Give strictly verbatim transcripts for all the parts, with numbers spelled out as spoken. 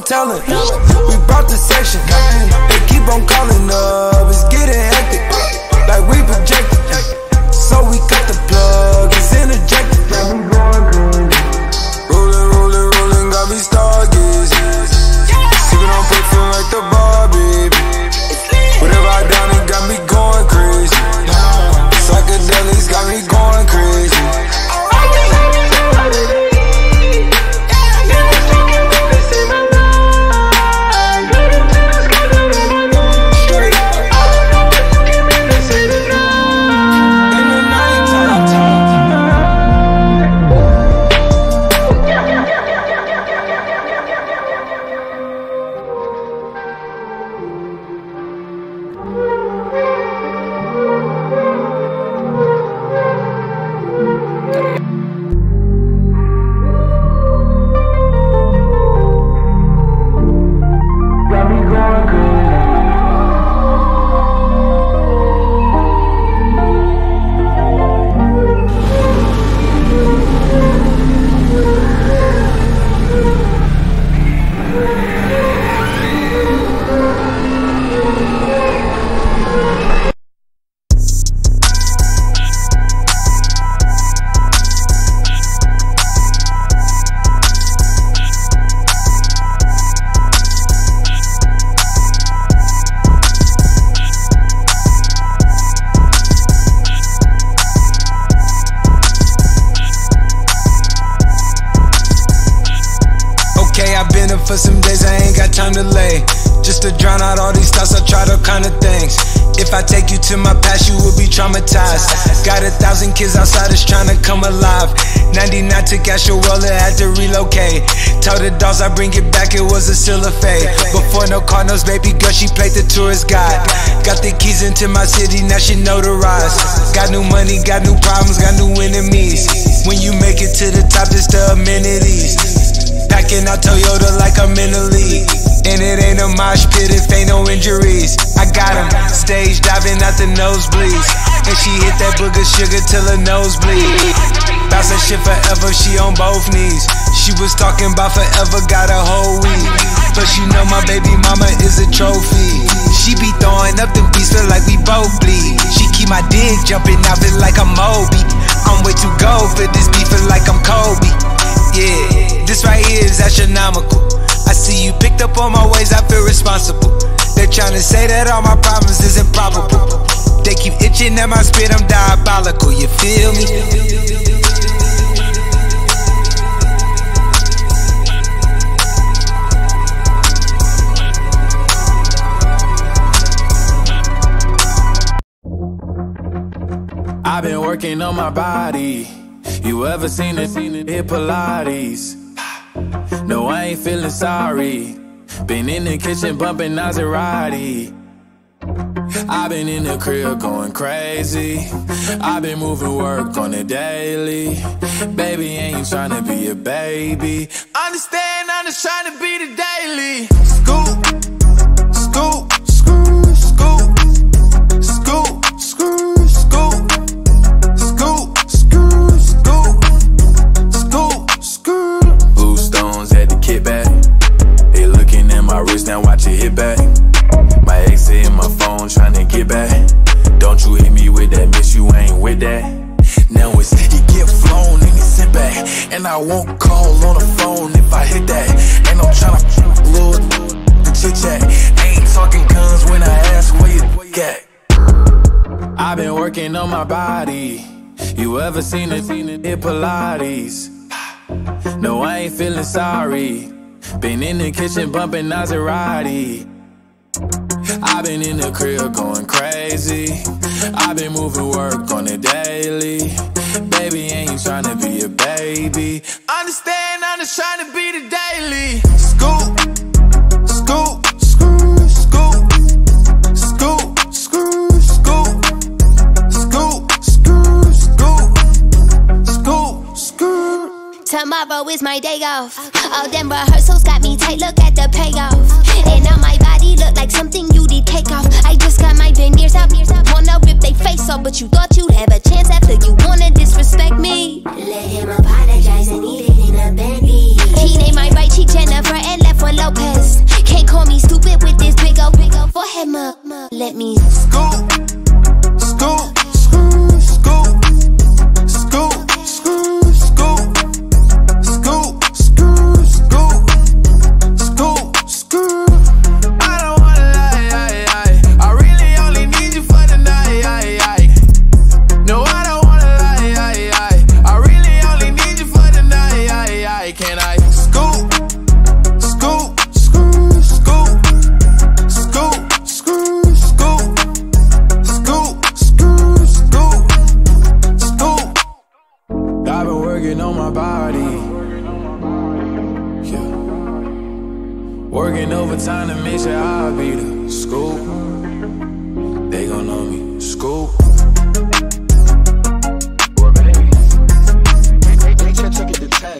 telling. We brought the section. They keep on calling up. It's getting hectic. Like we projected. So we cut the plug. It's interjected. Rolling, rolling, rolling. Got me stargazing. Sipping on perfume like the bar, baby. Whatever I done, it got me going crazy. Psychedelics got me going crazy. For some days I ain't got time to lay. Just to drown out all these thoughts, I tried all kind of things. If I take you to my past, you will be traumatized. Got a thousand kids outside that's trying to come alive. ninety-nine took out your wallet, had to relocate. Told the dogs I bring it back, it was a still a fade. Before no Cardinals, baby girl, she played the tourist guide. Got the keys into my city, now she notarized. Got new money, got new problems, got new enemies. When you make it to the top, it's the amenities. Packing out Toyota like I'm in the league. And it ain't a mosh pit if ain't no injuries. I got him, stage diving out the nosebleeds. And she hit that booger sugar till her nose bleed. Bounce that shit forever, she on both knees. She was talking about forever, got a whole week. But you know my baby mama is a trophy. She be throwing up them beats, feel like we both bleed. She keep my dick jumping out, feel like I'm Moby. I'm way too gold for this beef, feel like I'm Kobe. Yeah, this right here is astronomical. I see you picked up on my ways, I feel responsible. They're trying to say that all my problems is improbable. They keep itching at my spit, I'm diabolical, you feel me? I've been working on my body. You ever seen it, seen it, hit Pilates? No, I ain't feeling sorry. Been in the kitchen bumping Maserati. I've been in the crib going crazy. I've been moving work on the daily. Baby, ain't trying to be a baby. Understand, I'm just trying to be the daily. Scoop, scoop, screw, scoop, scoop, screw, scoop, scoop, screw, scoop, scoop, screw. Blue stones at the kickback. They looking at my wrist, now watch it hit back. My ex hitting my phone, tryna get back. Don't you hit me with that, miss, you ain't with that. Now it's, he get flown and he sit back. And I won't call on the phone if I hit that. Ain't no tryna little the chit chat. Ain't talking guns when I ask where you at. I've been working on my body. You ever seen it, seen it, hit Pilates? No, I ain't feeling sorry. Been in the kitchen bumping Maserati. I've been in the crib going crazy. I've been moving work on the daily. Baby, ain't tryna be a baby. Understand, I'm just tryna be the daily. Scoop, scoop, screw, scoop, scoop, screw, scoop, scoop, screw, scoop, scoop, screw. Tomorrow is my day off. All them rehearsals got me tight, look at the payoff. And now my body look like something you did take off. I just got my veneers out, wanna rip they face off. But you thought you'd have a chance after you wanna disrespect me. Let him apologize and eat it in a Bentley. He named my right cheek Jennifer and left with Lopez. me. Scoop, scoop, scoop, scoop, scoop, scoop, scoop, scoop, scoop, scoop, scoop, scoop. I don't wanna lie, I, I, I really only need you for the night, I, I. No, I don't wanna lie, I, I, I really only need you for the night, I, I. Can I scoop, scoop, scoop, scoop, scoop, scoop, scoop, scoop, scoop, scoop, scoop. I've been working on my body, yeah. Working overtime to make sure I be the scoop. They gon' know me, scoop. Boy, baby, they, they, they took it to ten.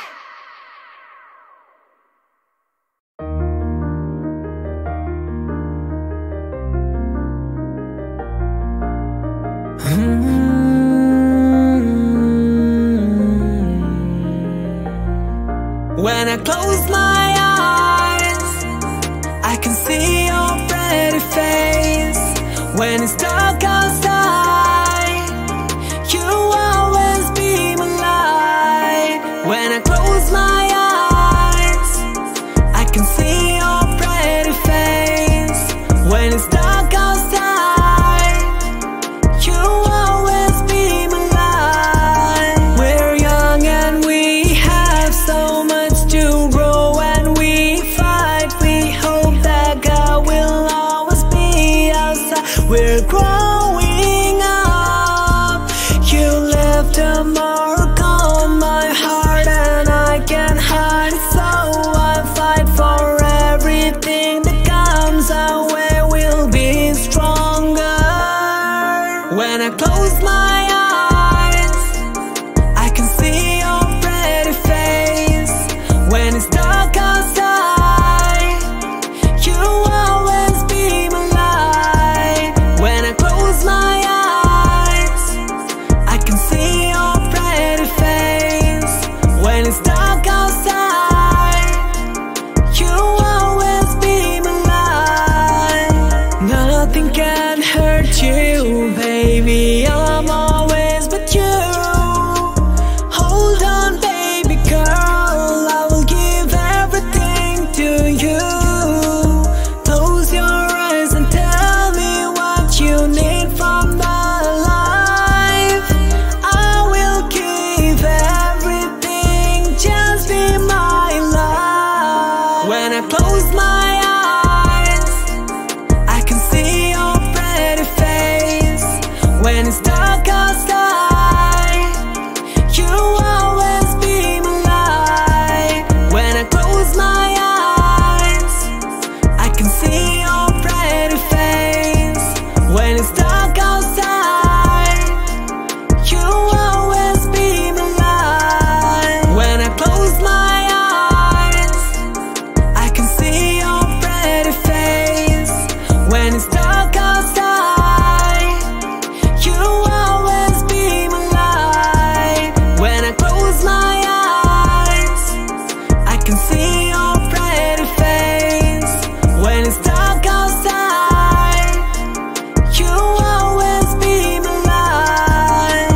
When I close my eyes, I can see your pretty face. When it's dark outside, you always be my light. When I close my eyes, I can see your pretty face. When it's dark outside, you always be my light. We're young and we have so much to grow, and we fight. We hope that God will always be outside. We're growing up. You left a mark on my heart, and I can't hide it, so I fight for everything that comes our way. We'll be stronger. When I close my eyes, I can see your pretty face. When it's dark outside, you always be my light. When I close my eyes, I can see your pretty face. When it's dark outside, you always be my light. Nothing can hurt you, baby, I'm always with you. Hold on, baby girl, I will give everything to you. Close your eyes and tell me what you need from my life. I will give everything, just be my life. When I close my eyes, I can see your pretty face. When it's dark outside, you always be my light. When I close my eyes, I can see your pretty face. When it's dark outside, you always be my light. When I close my eyes, I can see your pretty face. When it's dark outside, you always be my light. When I close my eyes, I can see your pretty face. When it's dark outside, you always be my light.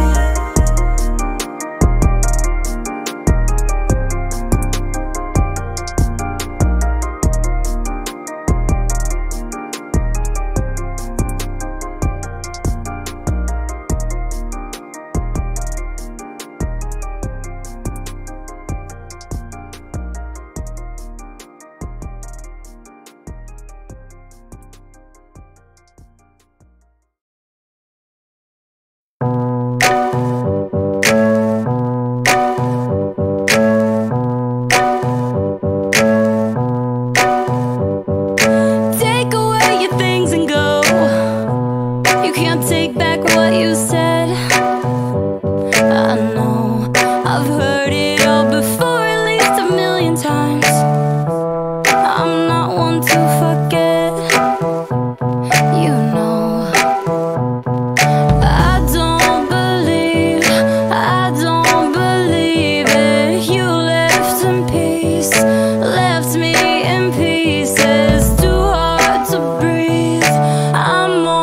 Take away your things and go. You can't take back what you said. I know I've heard it all before, at least a million times. I'm not one to forget. You know, I don't believe, I don't believe it. You left in peace, left me in pieces. Too hard to breathe. I'm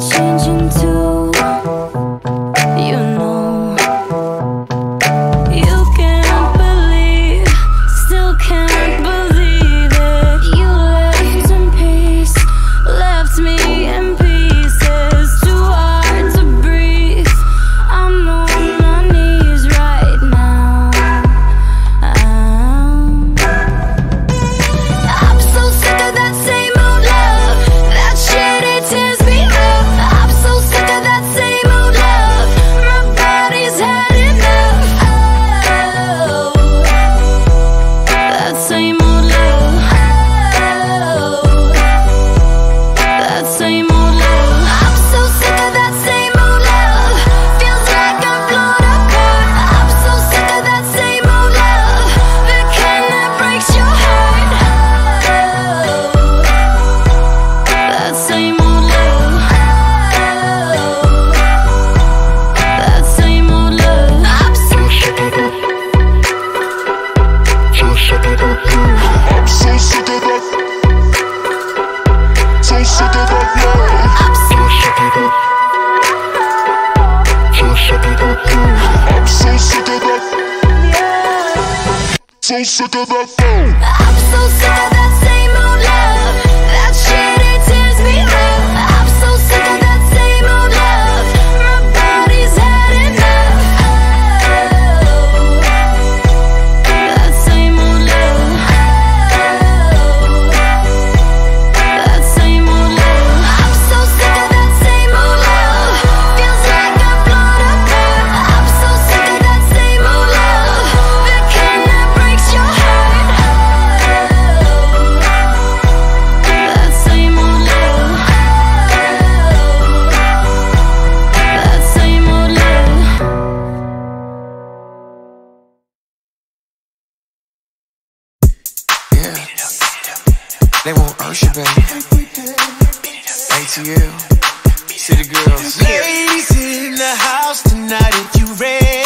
changing too. You know, you can't believe, still can't believe it. You left in peace, left me in pieces. Too hard to breathe. I'm on my knees right now. I'm, I'm so sick of that same old love. That shit, it tears me up. I'm so sick of that same old love. My body's had enough. Oh, that same old love. Oh, that same old love. I'm so sick of that same old love. Feels like I'm blown apart. I'm so sick of that same old love. The kind that breaks your heart. Oh, that same old love. Oh, that same old love. I'm so sick of that. I'm so sick of that. So sick of that love. I'm so sick of that. So sick of that love. I'm so sick of that. So sick of that love. I'm so sick of that same old love. That shit, it tears me up. I'm so sick of that same old love. My body's had enough. Oh, that same old love. Oh, that same old love. I'm so sick of that same old love. Feels like I'm blown apart. I'm so sick of that same old love. The kind that breaks your heart. Oh, that same old love. Oh, that same old love. Yeah, they want Usher, baby. A T L, City Girls. Ladies in the house tonight, if you ready.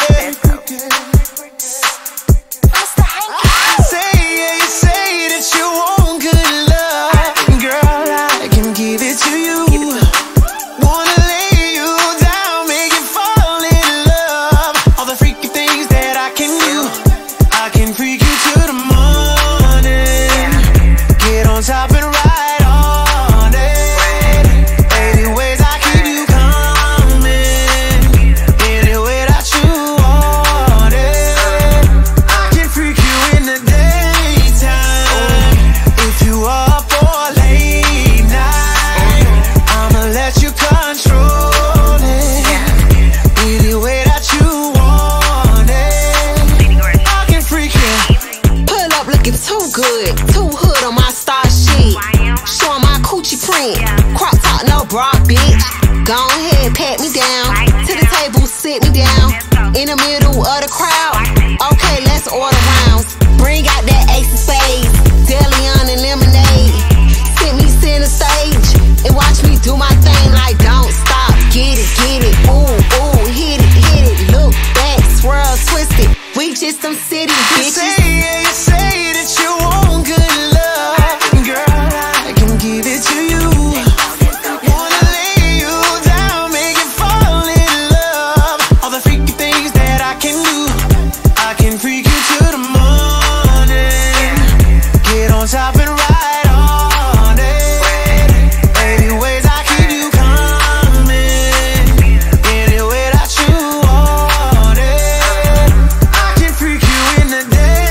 Say, yeah, you say that you want good love. Girl, I can give it to you. Wanna lay you down, make you fall in love. All the freaky things that I can do. I can freak you to the morning. Get on top and ride on it. eighty ways I keep you coming. Any way that you want it. I can freak you in the daytime. If you up all late night, I'ma let you control it. Any way that you want it. I can freak you. Pull up looking too good, too hood on my star shit. Showing my coochie print, crop top, no bra, bitch. Go ahead, pat me down. To the table, sit me down. In the middle of the crowd. Okay, let's order rounds. Bring out that ace of spades, Deleon and lemonade. Sit me center stage and watch me do my thing like don't stop. Get it, get it, ooh, ooh, hit it, hit it. Look back, swirl, twist it. We just some city You bitches. say, yeah, you say that you want good love. Girl, I can give it to you. Wanna lay you down, make you fall in love. All the freaky things that I can do. I can freak you to the morning. Get on top and ride on it. eighty ways I keep you coming. Any way that you want it. I can freak you in the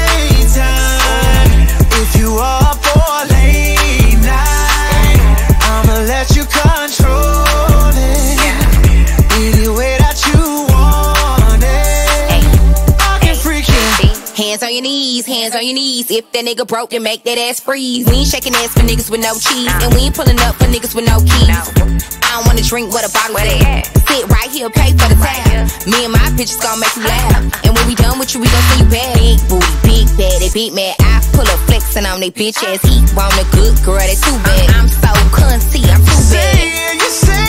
daytime. If you up all late night, I'ma let you control it. Any way that you want it. I can freak you. Hands on your knees, hands on your knees. If that nigga broke, then make that ass freeze. We ain't shaking ass for niggas with no cheese, and we ain't pulling up for niggas with no keys. I don't wanna drink what a bottle at. Sit right here, pay for the tab. Me and my bitches gon' make you laugh. And when we done with you, we gon' see you back. Big booty, big bad, they big mad. I pull up flexing on they bitch ass. He want a good girl, they too bad. I'm so cunty, I'm too Say, bad. yeah, you say